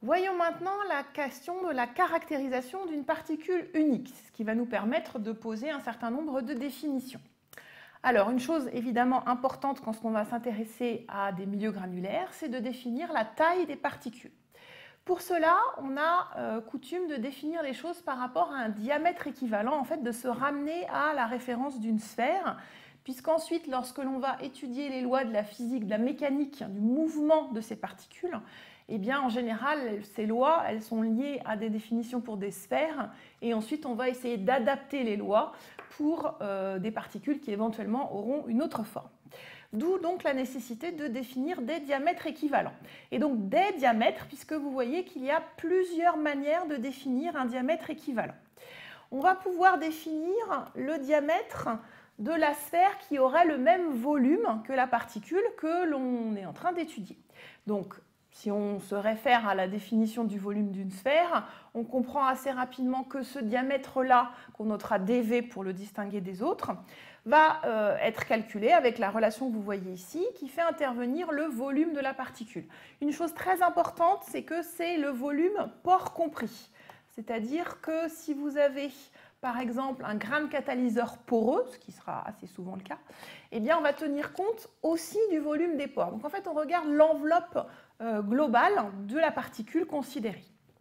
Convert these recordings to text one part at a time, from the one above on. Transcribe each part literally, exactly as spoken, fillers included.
Voyons maintenant la question de la caractérisation d'une particule unique, ce qui va nous permettre de poser un certain nombre de définitions. Alors, une chose évidemment importante quand on va s'intéresser à des milieux granulaires, c'est de définir la taille des particules. Pour cela, on a euh, coutume de définir les choses par rapport à un diamètre équivalent, en fait, de se ramener à la référence d'une sphère, puisqu'ensuite, lorsque l'on va étudier les lois de la physique, de la mécanique, du mouvement de ces particules, eh bien, en général, ces lois, elles sont liées à des définitions pour des sphères, et ensuite, on va essayer d'adapter les lois pour euh, des particules qui éventuellement auront une autre forme. D'où donc la nécessité de définir des diamètres équivalents. Et donc des diamètres, puisque vous voyez qu'il y a plusieurs manières de définir un diamètre équivalent. On va pouvoir définir le diamètre de la sphère qui aurait le même volume que la particule que l'on est en train d'étudier. Donc, si on se réfère à la définition du volume d'une sphère, on comprend assez rapidement que ce diamètre-là, qu'on notera dV pour le distinguer des autres, va euh, être calculé avec la relation que vous voyez ici, qui fait intervenir le volume de la particule. Une chose très importante, c'est que c'est le volume pore compris. C'est-à-dire que si vous avez, par exemple, un grain de catalyseur poreux, ce qui sera assez souvent le cas, eh bien, on va tenir compte aussi du volume des pores. Donc, en fait, on regarde l'enveloppe euh, globale de la particule considérée.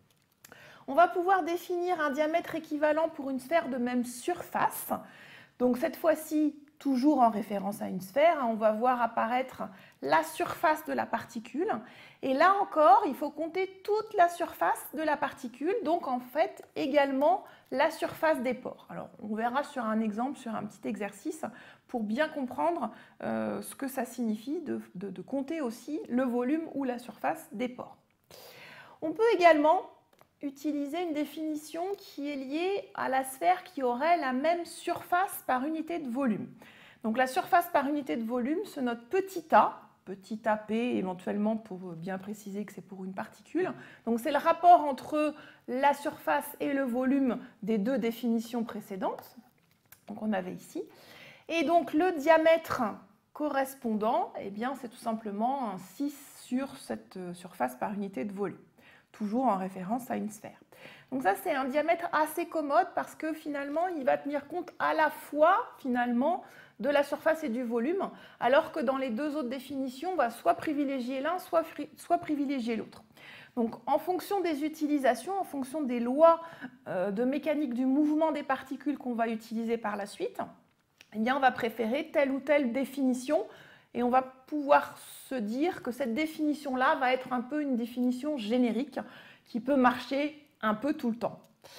On va pouvoir définir un diamètre équivalent pour une sphère de même surface. Donc, cette fois-ci, toujours en référence à une sphère, on va voir apparaître la surface de la particule. Et là encore, il faut compter toute la surface de la particule, donc en fait également la surface des pores. Alors, on verra sur un exemple, sur un petit exercice, pour bien comprendre euh, ce que ça signifie de, de, de compter aussi le volume ou la surface des pores. On peut également utiliser une définition qui est liée à la sphère qui aurait la même surface par unité de volume. Donc la surface par unité de volume se note petit a, petit ap éventuellement pour bien préciser que c'est pour une particule. Donc c'est le rapport entre la surface et le volume des deux définitions précédentes, donc on avait ici. Et donc le diamètre correspondant, eh bien c'est tout simplement un six sur cette surface par unité de volume, toujours en référence à une sphère. Donc ça, c'est un diamètre assez commode parce que finalement, il va tenir compte à la fois, finalement, de la surface et du volume, alors que dans les deux autres définitions, on va soit privilégier l'un, soit, soit privilégier l'autre. Donc, en fonction des utilisations, en fonction des lois euh, de mécanique du mouvement des particules qu'on va utiliser par la suite, eh bien, on va préférer telle ou telle définition. Et on va pouvoir se dire que cette définition-là va être un peu une définition générique qui peut marcher un peu tout le temps.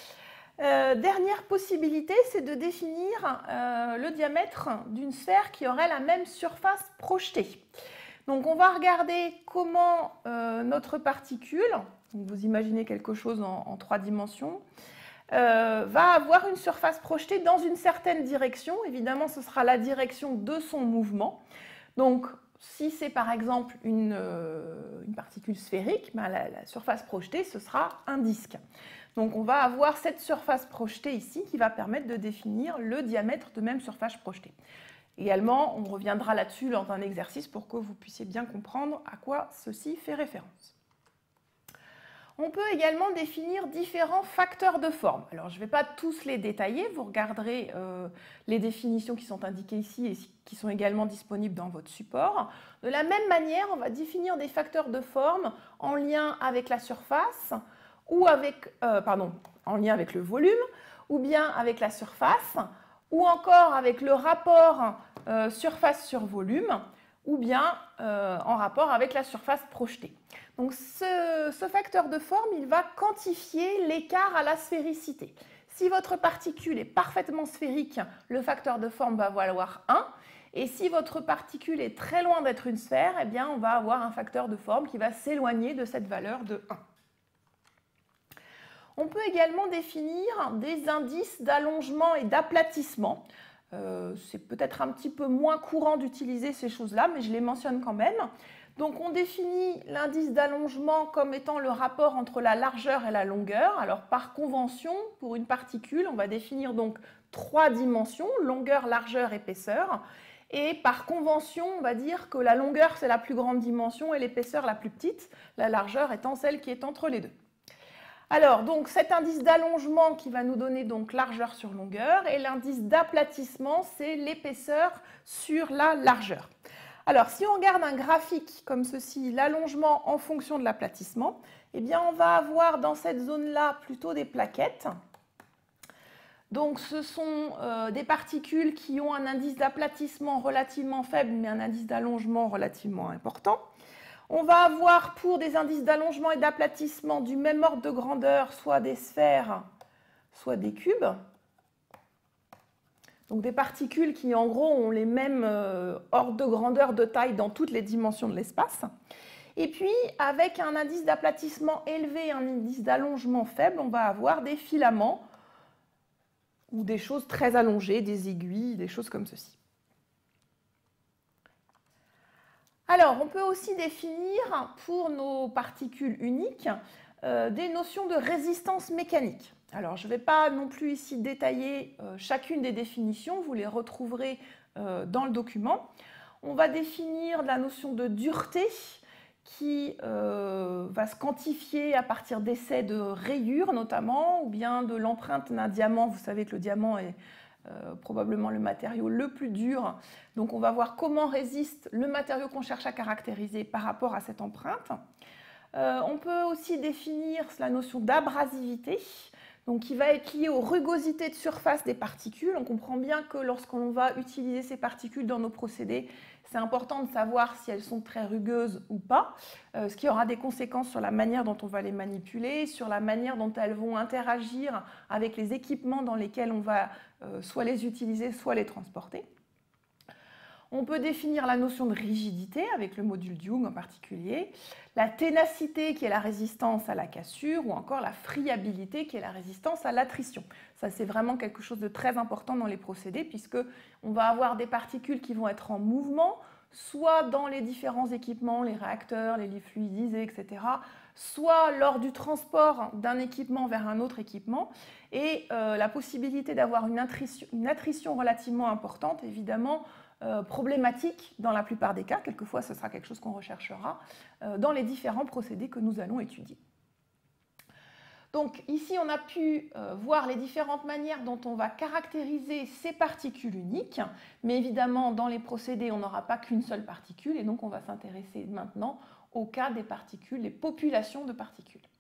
Euh, dernière possibilité, c'est de définir euh, le diamètre d'une sphère qui aurait la même surface projetée. Donc on va regarder comment euh, notre particule, donc vous imaginez quelque chose en, en trois dimensions, euh, va avoir une surface projetée dans une certaine direction. Évidemment, ce sera la direction de son mouvement. Donc, si c'est par exemple une, euh, une particule sphérique, ben la, la surface projetée, ce sera un disque. Donc, on va avoir cette surface projetée ici qui va permettre de définir le diamètre de même surface projetée. Également, on reviendra là-dessus lors d'un exercice pour que vous puissiez bien comprendre à quoi ceci fait référence. On peut également définir différents facteurs de forme. Alors, je ne vais pas tous les détailler, vous regarderez euh, les définitions qui sont indiquées ici et qui sont également disponibles dans votre support. De la même manière, on va définir des facteurs de forme en lien avec la surface, ou avec, euh, pardon, en lien avec le volume, ou bien avec la surface, ou encore avec le rapport euh, surface sur volume, ou bien euh, en rapport avec la surface projetée. Donc ce, ce facteur de forme, il va quantifier l'écart à la sphéricité. Si votre particule est parfaitement sphérique, le facteur de forme va valoir un. Et si votre particule est très loin d'être une sphère, eh bien on va avoir un facteur de forme qui va s'éloigner de cette valeur de un. On peut également définir des indices d'allongement et d'aplatissement. Euh, c'est peut-être un petit peu moins courant d'utiliser ces choses-là, mais je les mentionne quand même. Donc on définit l'indice d'allongement comme étant le rapport entre la largeur et la longueur. Alors par convention, pour une particule, on va définir donc trois dimensions, longueur, largeur, épaisseur. Et par convention, on va dire que la longueur, c'est la plus grande dimension et l'épaisseur la plus petite, la largeur étant celle qui est entre les deux. Alors, donc, cet indice d'allongement qui va nous donner donc largeur sur longueur, et l'indice d'aplatissement, c'est l'épaisseur sur la largeur. Alors, si on regarde un graphique comme ceci, l'allongement en fonction de l'aplatissement, eh bien, on va avoir dans cette zone-là plutôt des plaquettes. Donc, ce sont euh, des particules qui ont un indice d'aplatissement relativement faible, mais un indice d'allongement relativement important. On va avoir pour des indices d'allongement et d'aplatissement du même ordre de grandeur, soit des sphères, soit des cubes. Donc des particules qui en gros ont les mêmes euh, ordres de grandeur, de taille dans toutes les dimensions de l'espace. Et puis avec un indice d'aplatissement élevé et un indice d'allongement faible, on va avoir des filaments ou des choses très allongées, des aiguilles, des choses comme ceci. Alors, on peut aussi définir pour nos particules uniques euh, des notions de résistance mécanique. Alors, je ne vais pas non plus ici détailler euh, chacune des définitions, vous les retrouverez euh, dans le document. On va définir la notion de dureté qui euh, va se quantifier à partir d'essais de rayures notamment, ou bien de l'empreinte d'un diamant. Vous savez que le diamant est Euh, probablement le matériau le plus dur. Donc on va voir comment résiste le matériau qu'on cherche à caractériser par rapport à cette empreinte. Euh, on peut aussi définir la notion d'abrasivité, donc qui va être liée aux rugosités de surface des particules. On comprend bien que lorsqu'on va utiliser ces particules dans nos procédés, c'est important de savoir si elles sont très rugueuses ou pas, euh, ce qui aura des conséquences sur la manière dont on va les manipuler, sur la manière dont elles vont interagir avec les équipements dans lesquels on va euh, soit les utiliser, soit les transporter. On peut définir la notion de rigidité avec le module de Young en particulier, la ténacité qui est la résistance à la cassure ou encore la friabilité qui est la résistance à l'attrition. Ça, c'est vraiment quelque chose de très important dans les procédés puisque on va avoir des particules qui vont être en mouvement, soit dans les différents équipements, les réacteurs, les livres fluidisés, et cetera, soit lors du transport d'un équipement vers un autre équipement. Et euh, la possibilité d'avoir une attrition, une attrition relativement importante, évidemment, Euh, problématique dans la plupart des cas, quelquefois ce sera quelque chose qu'on recherchera euh, dans les différents procédés que nous allons étudier. Donc ici on a pu euh, voir les différentes manières dont on va caractériser ces particules uniques, mais évidemment dans les procédés on n'aura pas qu'une seule particule et donc on va s'intéresser maintenant au cas des particules, des populations de particules.